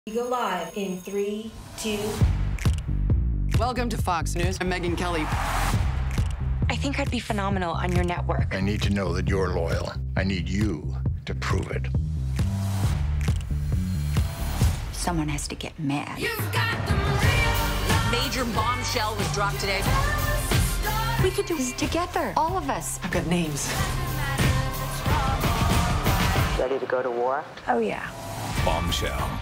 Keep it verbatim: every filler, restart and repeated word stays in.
We go live in three, two. Welcome to Fox News. I'm Megyn Kelly. I think I'd be phenomenal on your network. I need to know that you're loyal. I need you to prove it. Someone has to get mad. Major bombshell was dropped today. We could do this together, all of us. I've got names. Ready to go to war? Oh, yeah. Bombshell.